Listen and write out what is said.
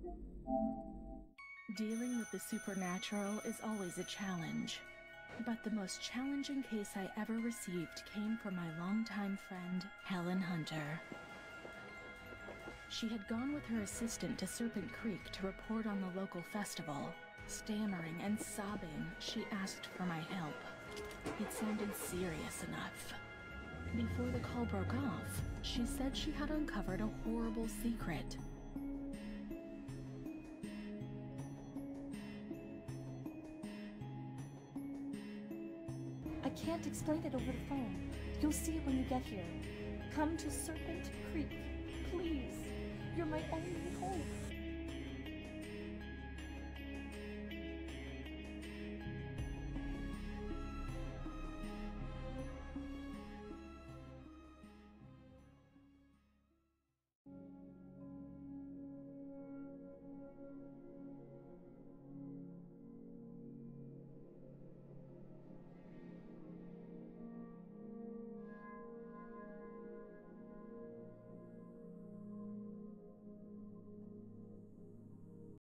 Dealing with the supernatural is always a challenge. But the most challenging case I ever received came from my longtime friend, Helen Hunter. She had gone with her assistant to Serpent Creek to report on the local festival. Stammering and sobbing, she asked for my help. It sounded serious enough. Before the call broke off, she said she had uncovered a horrible secret. I can't explain it over the phone. You'll see it when you get here. Come to Serpent Creek, please. You're my only hope.